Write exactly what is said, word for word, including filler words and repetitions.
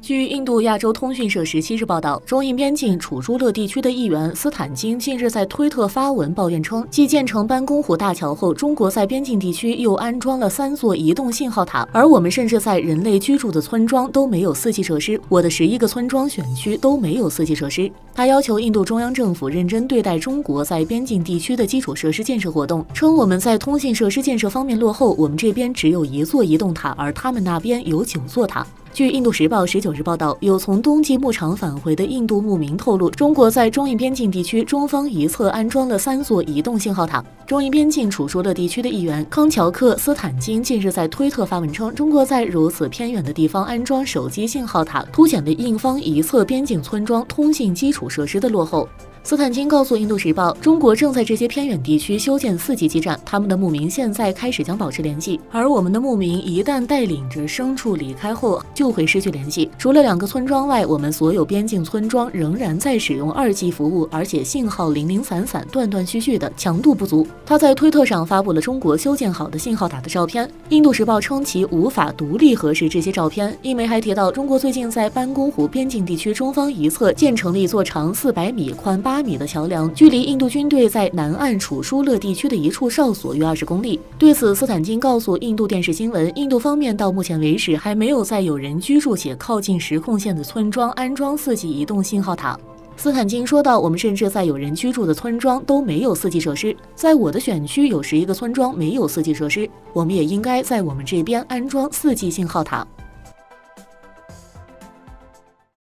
据印度亚洲通讯社十七日报道，中印边境楚朱勒地区的议员斯坦金近日在推特发文抱怨称，继建成班公湖大桥后，中国在边境地区又安装了三座移动信号塔，而我们甚至在人类居住的村庄都没有四 G 设施，我的十一个村庄选区都没有四 G 设施。他要求印度中央政府认真对待中国在边境地区的基础设施建设活动，称我们在通信设施建设方面落后，我们这边只有一座移动塔，而他们那边有九座塔。据《印度时报》十九日报道，有从冬季牧场返回的印度牧民透露，中国在中印边境地区中方一侧安装了三座移动信号塔。中印边境楚朱勒地区的议员康乔克·斯坦金近日在推特发文称，中国在如此偏远的地方安装手机信号塔，凸显了印方一侧边境村庄通信基础设施的落后。斯坦金告诉《印度时报》，中国正在这些偏远地区修建四 G 基站，他们的牧民现在开始将保持联系，而我们的牧民一旦带领着牲畜离开后，就会失去联系。除了两个村庄外，我们所有边境村庄仍然在使用二 G 服务，而且信号零零散散、断断续续的，强度不足。他在推特上发布了中国修建好的信号塔的照片，《印度时报》称其无法独立核实这些照片。印媒还提到，中国最近在班公湖边境地区中方一侧建成了一座长四百米、宽八米的桥梁，距离印度军队在南岸楚朱勒地区的一处哨所约二十公里。对此，斯坦金告诉印度电视新闻，印度方面到目前为止还没有在有人居住且靠近实控线的村庄安装四 G 移动信号塔。斯坦金说道，我们甚至在有人居住的村庄都没有四 G 设施，在我的选区有十一个村庄没有四 G 设施，我们也应该在我们这边安装四 G 信号塔。